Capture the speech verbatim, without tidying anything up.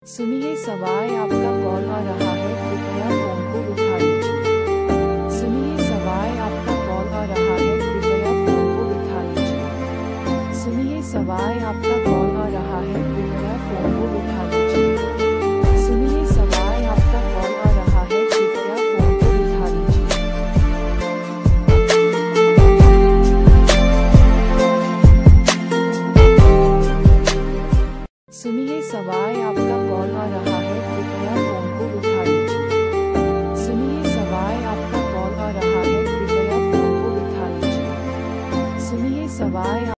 सुनिए सवाई आपका कॉल आ रहा है, कृपया फोन को उठा लीजिए। सुनिए सवाई आपका कॉल आ रहा है, कृपया फोन को उठा लीजिए। सुनिए सवाई आपका कॉल आ रहा है, कृपया फोन को